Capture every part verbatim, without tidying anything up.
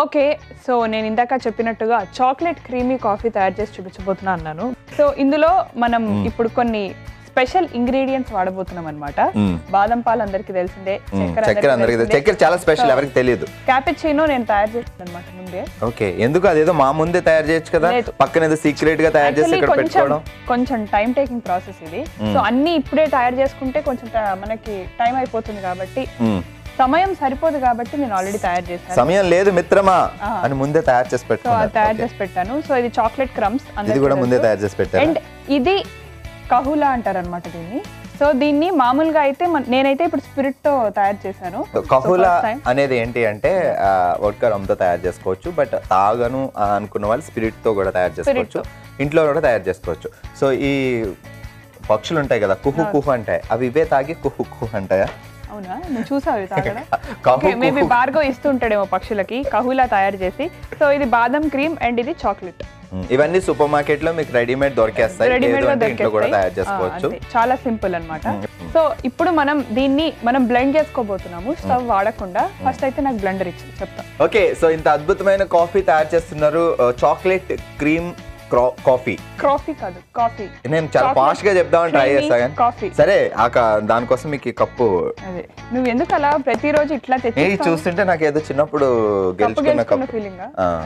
Okay, so నేను ఇందాక చెప్పినట్టుగా చాక్లెట్ క్రీమీ కాఫీ తయారు చేసి చూపించబోతున్నా అన్నాను. సో ఇందులో మనం ఇప్పుడు కొన్ని స్పెషల్ ఇంగ్రీడియంట్స్ వాడబోతున్నాం అన్నమాట. బాదం పాలు అందరికి తెలిసిందే, చక్కెర చాలా స్పెషల్, ఎవరికి తెలియదు. క్యాపుచినో నేను తయారు చేస్తాను అన్నమాట ముందే. ఓకే, ఎందుకు అదేదో మా ముందే తయారు చేయొచ్చు కదా, పక్కన ఏదో సీక్రెట్ గా తయారు చేసి ఇక్కడ పెట్టుకోవడం కొంచెం టైం టేకింగ్ ప్రాసెస్ ఇది. సో అన్ని ఇప్పుడే తయారు చేసుకుంటే కొంచెం మనకి టైం అయిపోతుంది కాబట్టి, సమయం సరిపోదు కాబట్టి నేను ఆల్రెడీ తయారు చేశాను. సమయం లేదు మిత్రమా అని ముందే తయారు చేసి పెట్టాను. తయారు చేసి పెట్టాను. సో ఇది చాక్లెట్ క్రమ్స్, ఇది కూడా ముందే తయారు చేసి పెట్టాను. అండ్ ఇది కహులా అంటారు అనమాట దీన్ని. సో దీన్ని మామూలుగా అయితే నేనైతే ఇప్పుడు స్పిరిట్ తో తయారు చేశాను. కహులా అనేది ఏంటి అంటే వోడ్కా రమ్ తో తయారు చేసుకోవచ్చు, బట్ తాగను అనుకున్న వాళ్ళు స్పిరిట్ తో కూడా తయారు చేసుకోవచ్చు, ఇంట్లో కూడా తయారు చేసుకోవచ్చు. సో ఈ పక్షులు ఉంటాయి కదా కుహు కుహు అంటాయి, అవి ఇవే తాగి కుహు కుహు అంటాయా? అవునా, నేను చూసావు తాగడం. మేబీ భార్గవ్ ఇస్తుంటాడేమో పక్షులకి కహులా తయారు చేసి. సో ఇది బాదం క్రీమ్ అండ్ ఇది చాక్లెట్. ఇవన్నీ సూపర్ మార్కెట్ లో మీకు రెడీమేడ్ దొరికేస్తాయి, ఇంట్లో కూడా తయారు చేసుకోవచ్చు. చాలా సింపుల్ అన్నమాట. సో ఇప్పుడు మనం దీన్ని మనం బ్లెండ్ చేసుకోబోతున్నాము స్టవ్ వాడకుండా. ఫస్ట్ అయితే నాకు బ్లెండర్ ఇచ్చి చెప్తా. ఓకే, సో ఇంత అద్భుతమైన కాఫీ తయారు చేస్తున్నారు, చాక్లెట్ క్రీమ్ కాఫీ. కాఫీ కాదు, కాఫీ. నేను చాలా ఫాస్ట్ గా చెప్దామని ట్రై చేస్తాను. సరే, దానికోసం మీకు ఈ కప్పు. అదే నువ్వు ఎందుకు అలా ప్రతిరోజు ఇట్లా తెచ్చి చూస్తుంటే నాకు ఏదో చిన్నప్పుడు గెలుచుకున్న కప్పు ఫీలింగ్.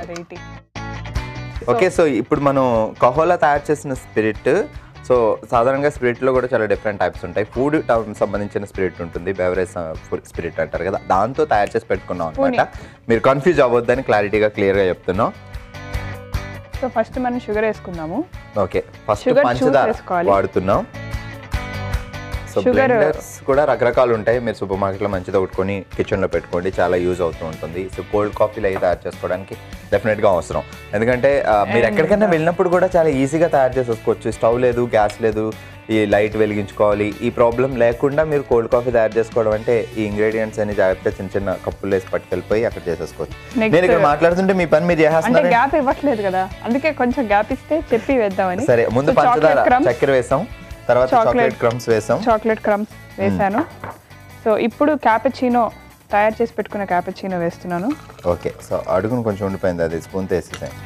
ఓకే, సో ఇప్పుడు మనం కహోలా తయారు చేసిన స్పిరిట్. సో సాధారణంగా స్పిరిట్ లో కూడా చాలా డిఫరెంట్ టైప్స్ ఉంటాయి. ఫుడ్ సంబంధించిన స్పిరిట్ ఉంటుంది, బెవరేజ్ స్పిరిట్ అంటారు కదా, దాంతో తయారు చేసి పెట్టుకున్నాం అనమాట. మీరు కన్ఫ్యూజ్ అవ్వద్దని క్లియర్గా క్లియర్ గా చెప్తున్నాం. సో ఫస్ట్ మనం షుగర్ వేసుకుందాము. ఓకే, ఫస్ట్ పంచదార వాడుతున్నాం. సో బ్లెండర్స్ కూడా రకరకాలు ఉంటాయి, మీరు సూపర్ మార్కెట్లో మంచిగా కొట్టుకొని కిచెన్లో పెట్టుకోండి, చాలా యూజ్ అవుతూ ఉంటుంది. సో కోల్డ్ కాఫీలు అయితే తయారు చేసుకోవడానికి డెఫినెట్గా అవసరం, ఎందుకంటే మీరు ఎక్కడికైనా వెళ్ళినప్పుడు కూడా చాలా ఈజీగా తయారు చేసేసుకోవచ్చు. స్టవ్ లేదు, గ్యాస్ లేదు, ఈ లైట్ వెలిగించుకోవాలి, ఈ ప్రాబ్లం లేకుండా మీరు కోల్డ్ కాఫీ తయారు చేసుకోవడం అంటే ఈ ఇంగ్రీడియంట్స్ అన్ని జాగ్రత్తగా చిన్న చిన్న కప్పులు వేసి పట్టుకెళ్ళిపోయి అక్కడ చేసేసుకోవచ్చు. నేను ఇక్కడ మాట్లాడుతుంటే మీ పని మీరు చేస్తున్నారు, గ్యాప్ ఇవ్వట్లేదు కదా, అందుకే కొంచెం గ్యాప్ ఇస్తే చెప్పి వేద్దామని. సరే, ముందు పంచదార చక్కెర వేసాం, తర్వాత చాక్లెట్ క్రమ్స్ వేసాం. చాక్లెట్ క్రమ్స్ వేసాను. సో ఇప్పుడు క్యాపుచినో తయారు చేసి పెట్టుకున్న క్యాపుచినో వేస్తున్నాను. ఓకే, సో అడుగును కొంచెం ఉండిపోయింది, అది స్పూన్ తో వేసేసాను.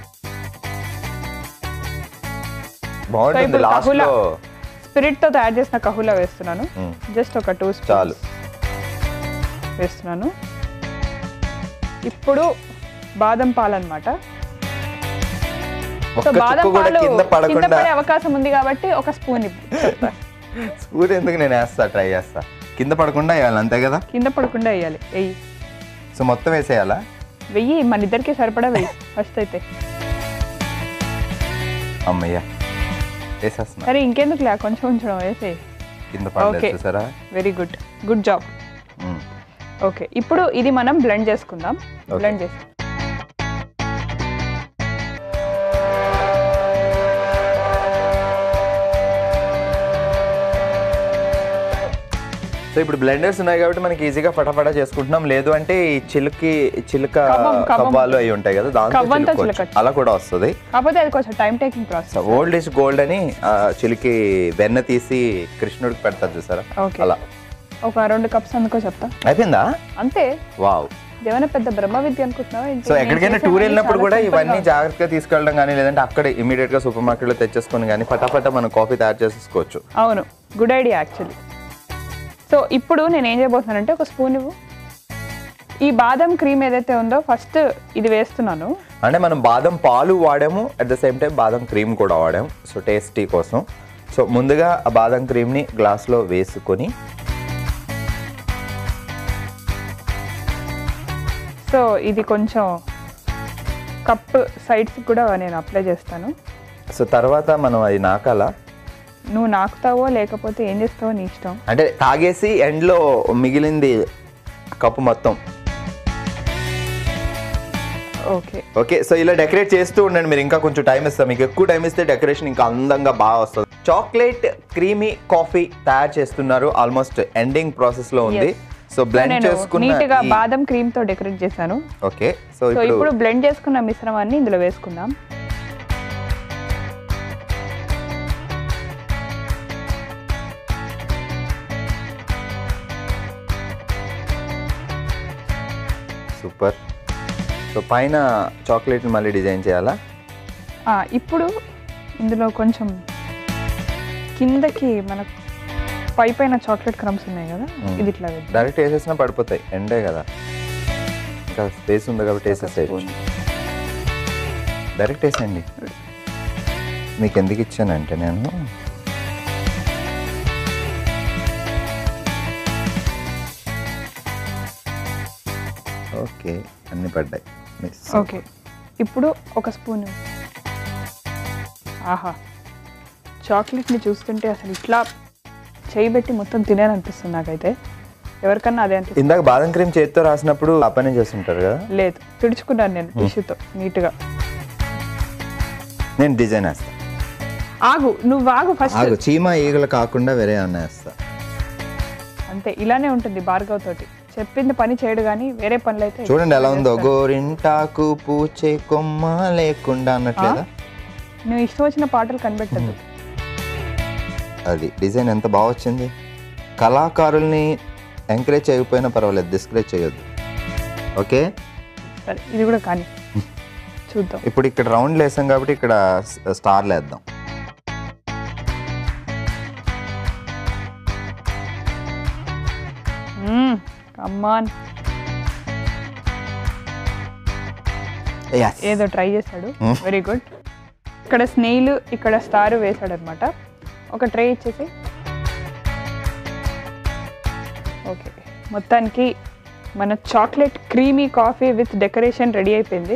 బాగుంటుంది. లాస్ట్ లో స్పిరిట్ తో తయారు చేసిన కహులా వేస్తున్నాను. జస్ట్ ఒక టూ స్పూన్స్ చాలు వేస్తున్నాను. ఇప్పుడు బాదం పాలు అన్నమాట. సో బాదం పాలు కింద పడే అవకాశం ఉంది కాబట్టి ఒక స్పూన్. స్పూన్ ఎందుకు, నేను వేస్తా, ట్రై చేస్తా. కింద పడకుండా వేయాలి అంతే కదా? కింద పడకుండా వేయాలి. వెయ్యి. సో మొత్తం వేసేయాలా? వెయ్యి, మన ఇద్దరికి సరిపడా వెయ్యి ఫస్ట్ అయితే. అమ్మయ్యా, వేసేస్తున్నా. సరే, ఇంకెందుకు లే, కొంచెం కొంచెం వేసే. కింద పడలేదు చూసారా? Very good, good job. Okay, ఇప్పుడు ఇది మనం బ్లెండ్ చేసుకుందాం. బ్లెండ్ చేసి సో ఇప్పుడు బ్లెండర్స్ ఉన్నాయి కాబట్టి మనకి ఈజీగా ఫటాఫటా చేసుకుంటున్నాం. లేదు అంటే ఈ చిలుకి చిలుక కవ్వాలు అవి ఉంటాయి కదా, దాంతో అలా కూడా వస్తుంది. కాకపోతే అది కొంచెం time taking process. Old is gold అని చిలికి వెన్న తీసి కృష్ణుడికి పెడతారు చూసారా, అలా. ఒక రెండు కప్స్ అందుకో చెప్తా. అయిపోయిందా? అంతే. వావ్, ఏమైనా పెద్ద బ్రహ్మ విద్య అనుకుంటున్నావా? సో ఎక్కడికైనా టూర్ వెళ్ళినప్పుడు కూడా ఇవన్నీ జాగ్రత్తగా తీసుకెళ్ళడం కానీ, లేదంటే అక్కడ ఇమీడియట్ గా సూపర్ మార్కెట్ లో తెచ్చేసుకొని కానీ ఫటాఫటా మనం కాఫీ తయారు చేసేసుకోవచ్చు. అవును, గుడ్ ఐడియా యాక్చువల్లీ. సో ఇప్పుడు నేను ఏం చేయబోతున్నానంటే ఒక స్పూన్ ఇవ్వు. ఈ బాదం క్రీమ్ ఏదైతే ఉందో ఫస్ట్ ఇది వేస్తున్నాను. అంటే మనం బాదం పాలు వాడాము, అట్ ద సేమ్ టైం బాదం క్రీమ్ కూడా వాడాము, సో టేస్టీ కోసం. సో ముందుగా ఆ బాదం క్రీమ్ని గ్లాస్లో వేసుకొని, సో ఇది కొంచెం కప్ సైడ్స్ కూడా నేను అప్లై చేస్తాను. సో తర్వాత మనం అది నాకాలా? నువ్వు నాకుతావో లేకపోతే ఏం చేస్తావో నీ ఇష్టం. అంటే తాగేసి ఎండ్లో మిగిలింది కప్పు మొత్తం. ఓకే ఓకే, సో ఇలా డెకరేట్ చేస్తూ ఉండండి. మీరు ఇంకా కొంచెం టైం ఇస్తాం, మీకు ఎక్కువ టైం ఇస్తే డెకరేషన్ ఇంకా అందంగా బాగా వస్తుంది. చాక్లెట్ క్రీమీ కాఫీ తయారు చేస్తున్నారు, ఆల్మోస్ట్ ఎండింగ్ ప్రాసెస్ లో ఉంది. సో బ్లెండ్ చేసుకున్న నీట్గా బాదం క్రీమ్ తో డెకరేట్ చేశాను. ఓకే, సో ఇప్పుడు బ్లెండ్ చేసుకున్న మిశ్రమాన్ని ఇందులో వేసుకుందాం. సూపర్. సో సో పైన చాక్లెట్ మళ్ళీ డిజైన్ చేయాలా? ఇప్పుడు ఇందులో కొంచెం కిందకి మనకు పై పైన చాక్లెట్ క్రమ్స్ ఉన్నాయి కదా, ఇది ఇట్లా డైరెక్ట్ వేసేసినా పడిపోతాయి, ఎండే కదా, ఇంకా స్పేస్ ఉంది కాబట్టి వేసేసేయచ్చు. డైరెక్ట్ వేసేయండి. మీకు ఎందుకు ఇచ్చానంటే నేను ఓకే అన్ని పడ్డాయి. ఓకే ఇప్పుడు ఒక స్పూన్. ఆహా, చాక్లెట్ని చూస్తుంటే అసలు ఇట్లా చేయబెట్టి మొత్తం తినేయాలనిపిస్తుంది నాకైతే. ఎవరికన్నా అదే అనిపిస్తుంది. ఇందాక బాదం క్రీమ్ చేతితో రాసినప్పుడు ఆ పని చేస్తుంటారు కదా? లేదు, తుడుచుకున్నాను నేను టిష్యూతో నీట్గా. నేను డిజైన్ వేస్తా. ఆగు, నువ్వు ఆగు ఫస్ట్. ఆగు, చీమ ఈగలు కాకుండా వేరే అన్న వేస్తా. అంతే, ఇలానే ఉంటుంది భార్గవ్ తోటి. చెప్పింది పని చేయడు కానీ వేరే పనులు అయితే. చూడండి ఎలా ఉందో, గోరింటాకు పూచే కొమ్మ లేకుండా అన్నట్లేదా? నువ్వు ఇష్టం వచ్చిన పాటలు కనిపెట్టద్దు. అది డిజైన్ ఎంత బాగా వచ్చింది. కళాకారుల్ని ఎంకరేజ్ చేయకపోయినా పర్వాలేదు, డిస్కరేజ్ చేయొద్దు. ఓకే సరే, ఇది కూడా కానీ చూద్దాం. ఇప్పుడు ఇక్కడ రౌండ్ వేసాం కాబట్టి ఇక్కడ స్టార్లు వేద్దాం. కమ్మాన్, ఏదో ట్రై చేశాడు, వెరీ గుడ్. ఇక్కడ స్నేయిల్, ఇక్కడ స్టార్ వేసాడు అనమాట. ఒక ట్రే ఇచ్చేసి. ఓకే, మొత్తానికి మన chocolate creamy coffee with decoration ready అయిపోయింది.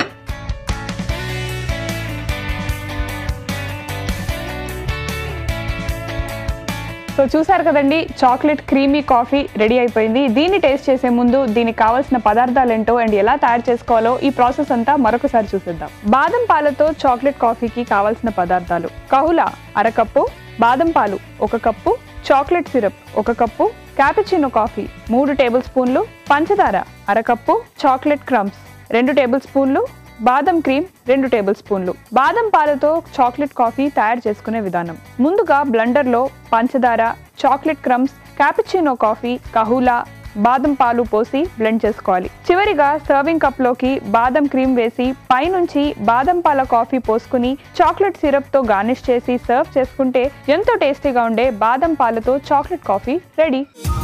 సో చూసారు కదండి, చాక్లెట్ క్రీమీ కాఫీ రెడీ అయిపోయింది. దీన్ని టేస్ట్ చేసే ముందు దీనికి కావాల్సిన పదార్థాలు ఏంటో అండ్ ఎలా తయారు చేసుకోవాలో ఈ ప్రాసెస్ అంతా మరొకసారి చూసేద్దాం. బాదం పాలతో చాక్లెట్ కాఫీకి కావాల్సిన పదార్థాలు: కహులా అరకప్పు, బాదం పాలు ఒక కప్పు, చాక్లెట్ సిరప్ ఒక కప్పు, క్యాపుచినో కాఫీ మూడు టేబుల్ స్పూన్లు, పంచదార అరకప్పు, చాక్లెట్ క్రమ్స్ రెండు టేబుల్ స్పూన్లు, బాదం క్రీమ్ రెండు టేబుల్ స్పూన్లు. బాదం పాలతో చాక్లెట్ కాఫీ తయారు చేసుకునే విధానం: ముందుగా బ్లెండర్ లో పంచదార, chocolate crumbs, cappuccino coffee, Kahlua, బాదం పాలు పోసి బ్లెండ్ చేసుకోవాలి. చివరిగా సర్వింగ్ కప్ లోకి బాదం క్రీమ్ వేసి పైనుంచి బాదం పాల కాఫీ పోసుకుని చాక్లెట్ సిరప్ తో గార్నిష్ చేసి సర్వ్ చేసుకుంటే ఎంతో టేస్టీగా ఉండే బాదం పాలతో చాక్లెట్ కాఫీ రెడీ.